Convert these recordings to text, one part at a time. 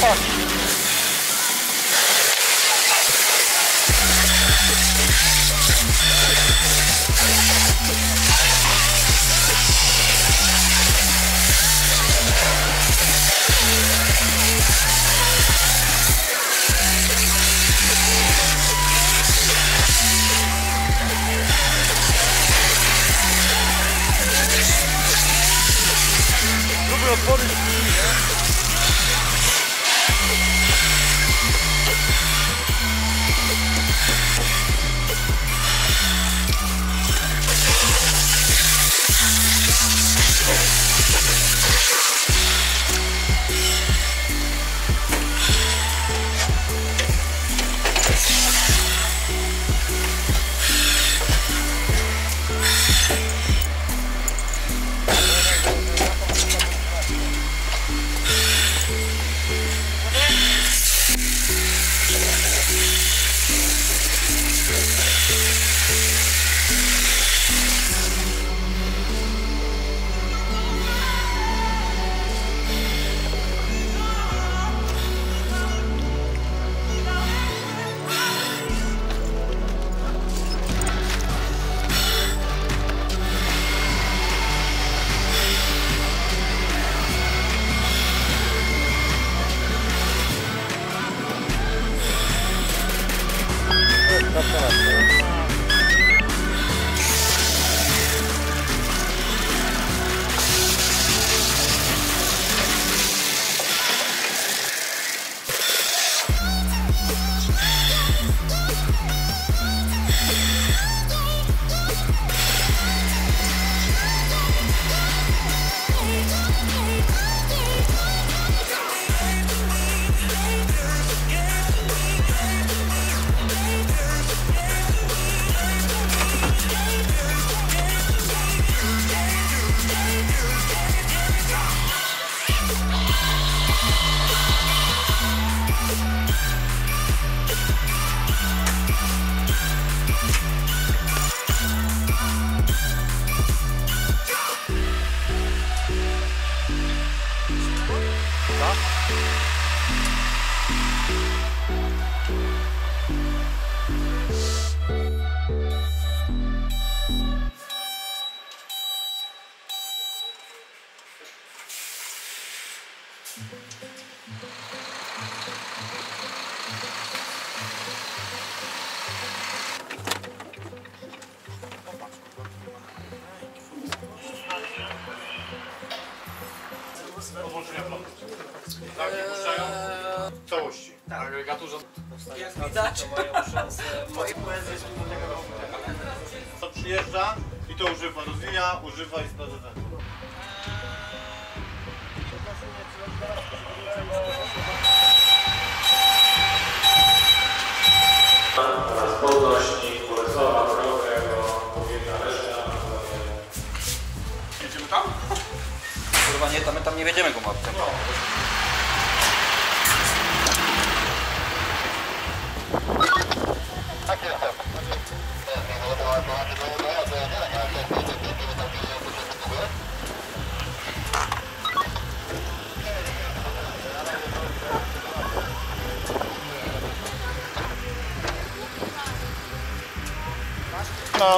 Lubię otworzyć drzwi, nie? Podłączenia prądu. Tak, nie puszczają? W całości. Tak. Agregaturze. Jak widać, moje poezje są do tego To przyjeżdża i to używa, rozwija, używa i sprawdza ten. Oraz podnośnik, Bolesława, Krowego, Powieka, reszta. Jedziemy tam? Kurwa nie, tam nie wiedziemy go mapką. No. No.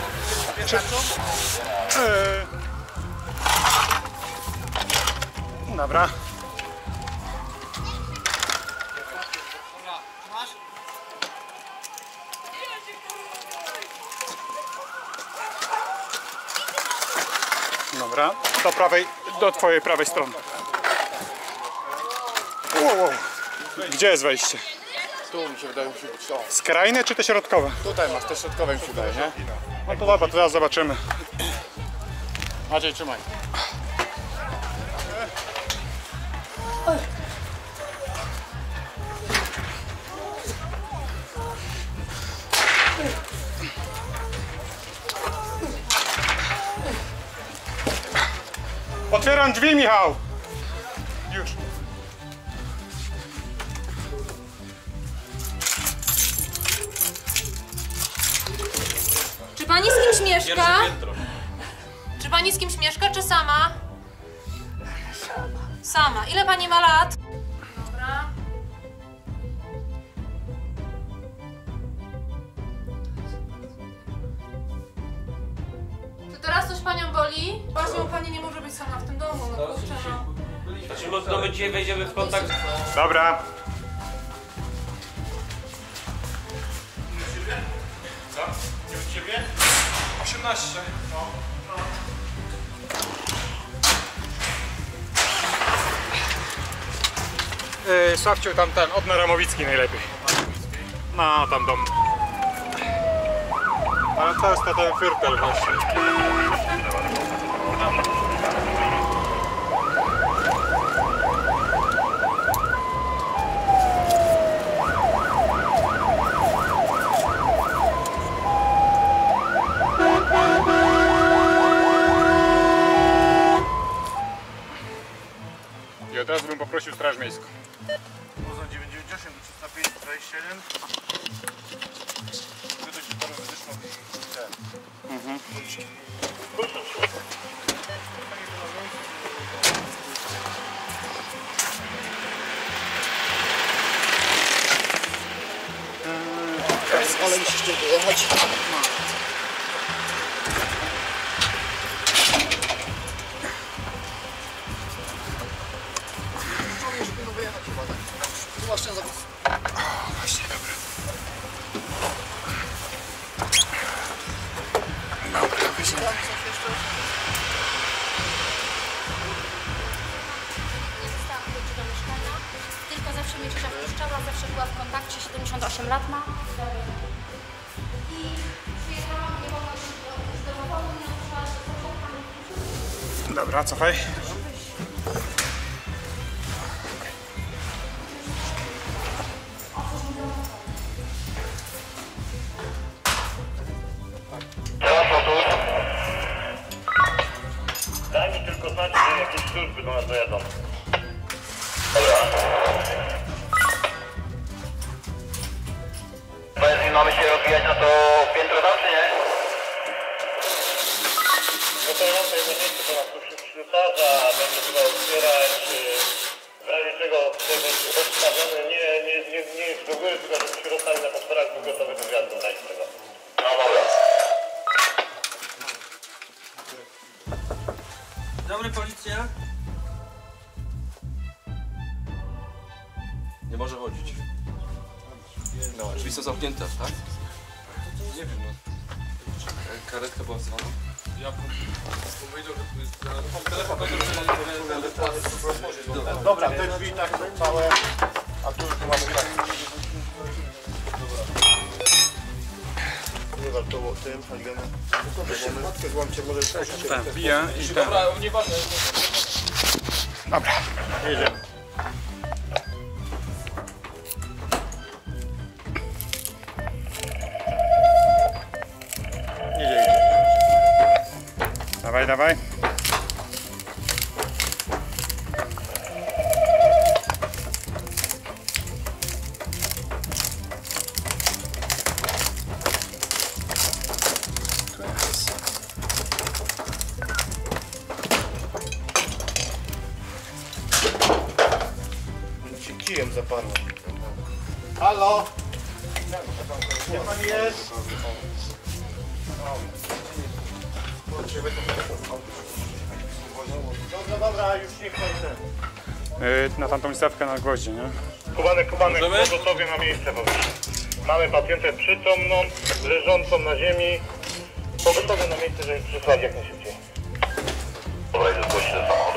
Dobra. Dobra, do twojej prawej strony. Wow. Gdzie jest wejście? Tu mi się wydaje, musi być to. Skrajne czy te środkowe? Tutaj masz, te środkowe mi się wydaje, nie? No to dobra, to zaraz zobaczymy. Maciej, trzymaj. Otwieram drzwi, Michał! Już. Czy pani z kimś mieszka? Czy pani z kimś mieszka, czy sama? Sama. Ile pani ma lat? Dobra. boli? Właśnie, bo pani nie może być sama w tym domu, no kurczę, no. Znaczy, no my dzisiaj wejdziemy w kontakt. Dobra. Co? Nie u ciebie? 18. Sławciu, tam ten, od Ramowicki najlepiej. No, tam dom. Ale to jest to ten Fürtel właśnie. I od razu bym poprosił Straż Miejską. Poza 998 do 305, 27. Wydać parę wytyczną i Ale musisz tu dojechać. Żeby wyjechać chyba tak. Zobacz ten zawód. Właśnie, dobra. Tam coś jeszcze? Nie dostałam kluczy do mieszkania, tylko zawsze mnie ciocia wpuszczała, zawsze była w kontakcie, 78 lat ma. I przyjechałam, nie mogłam już do domu, nie otworzyła się samochód. Dobra, cofaj. daj mi tylko znać, że jakieś służby do nas dojadą. Powiedz mi, mamy się rozwijać na to piętro tam, czy nie? No to ja sobie na miejscu po nas tu ślusarza, będzie chyba otwierać, w razie czego będzie rozstawiony, nie z góry, tylko żeby się rozstawił na potworach, był gotowy do wjazdu na tego. No dobra. Dobry, policja. Nie może chodzić. No, drzwi są zamknięte, tak? Nie wiem, no. Karetka była wzywana? Ja powiedział, że Dobra, te drzwi tak są całe, a tu już mamy tak. Nie warto tym, Hagenem. Matkę złamcie, może skoczyć. Tak, wbija i tam. Dobra, nieważne. Dobra. Jedziemy. Idzie. Dawaj, dawaj. Się kijem zaparło. Halo? Gdzie pan jest? Dobra, już niech pan ten. Na tamtą stawkę na gwoździe, nie? Kubanek, Możemy? pogotowie na miejsce powiedz. Mamy pacjentę przytomną, leżącą na ziemi. Pogotowie na miejsce, żeby przysłać jak najszybciej. Dobra, idę zgłosić do samochodu.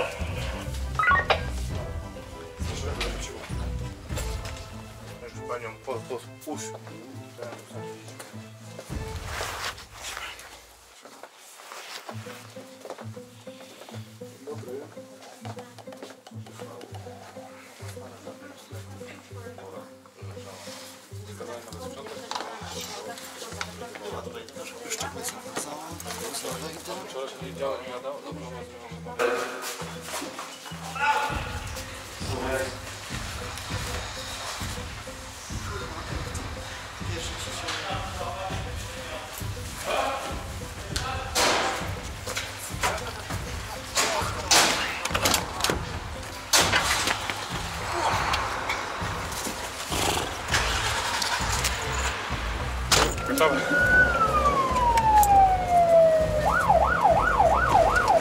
Panią puść. Gotowe.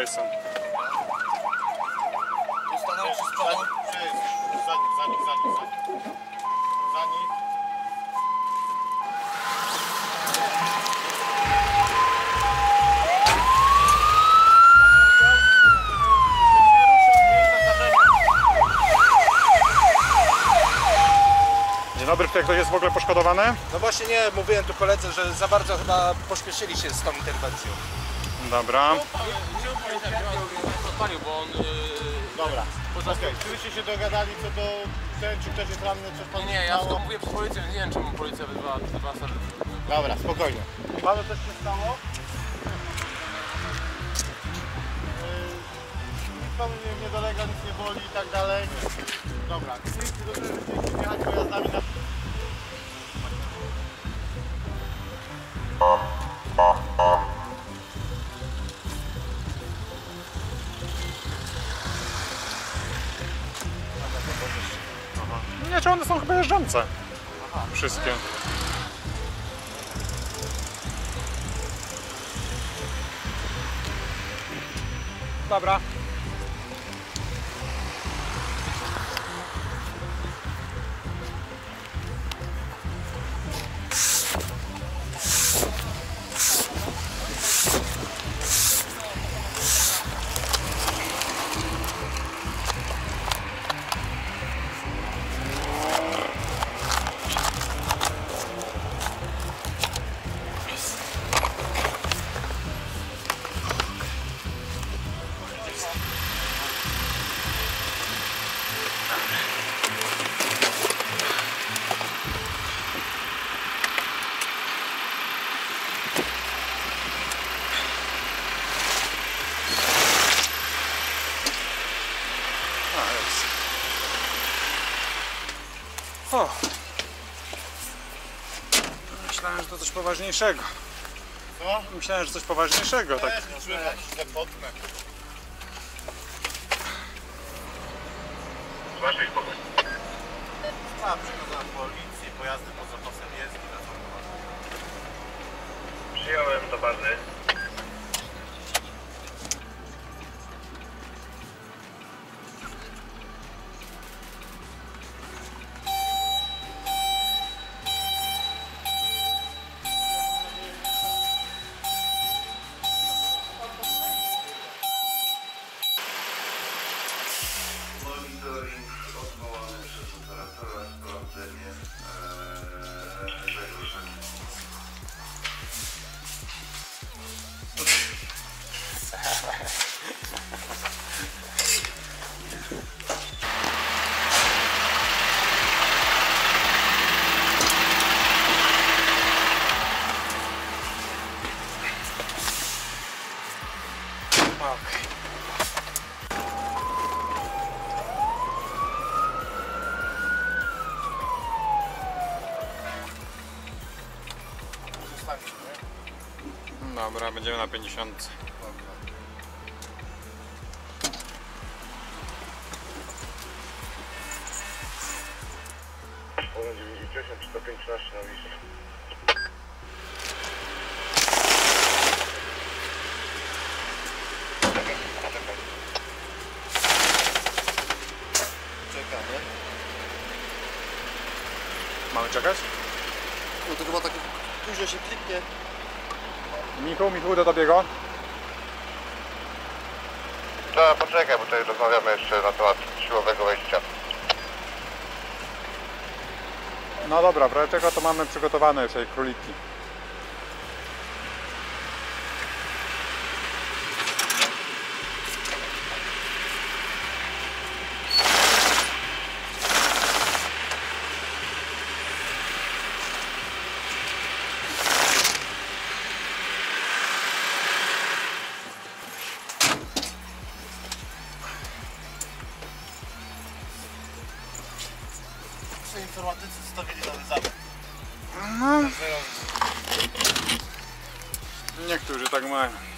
tutaj są. Stanął czy z przodu? Za nich. Dzień dobry, czy ktoś jest w ogóle poszkodowany? No właśnie nie, mówiłem tu koledze, że za bardzo chyba pośpieszyli się z tą interwencją. Dobra. Odpalił, bo on... Dobra. Okej, czyście się dogadali co do ten, czy ktoś jest ranny, coś panu Nie, ja tylko mówię przez policję, nie wiem czemu policja wezwała was. Dobra, spokojnie. Panu coś się stało? Nic panu nie dolega, nic nie boli i tak dalej. Dobra, chcieliście jechać pojazdami na... Nie, czy one są chyba jeżdżące. Wszystkie. Dobra. O. Myślałem, że to coś poważniejszego. Co? Myślałem, że coś poważniejszego, tak. Czułem jakiś zapotnę. Zgłaszaj spokój. A, przychodzę na policję, pojazdy poza nosem jest i zasortowane. Przyjąłem do bazy. Monitoring odwołany przez operatora, sprawdzenie zagrożenia. Dobra, będziemy na 50. Poziom 98, 105, 13 na liście. Czekamy. Mamy czekać? No to chyba tak później się kliknie. Michu, do tabiego. No, poczekaj, bo tutaj rozmawiamy jeszcze na temat siłowego wejścia. No dobra, w razie czego to mamy przygotowane już króliki. Informatycy stawili nowy zamek. No. Niektórzy tak mają.